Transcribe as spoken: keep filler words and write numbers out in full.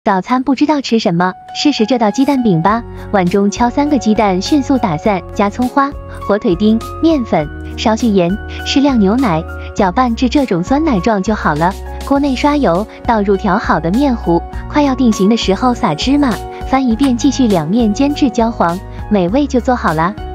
早餐不知道吃什么，试试这道鸡蛋饼吧。碗中敲三个鸡蛋，迅速打散，加葱花、火腿丁、面粉、少许盐、适量牛奶，搅拌至这种酸奶状就好了。锅内刷油，倒入调好的面糊，快要定型的时候撒芝麻，翻一遍，继续两面煎至焦黄，美味就做好啦。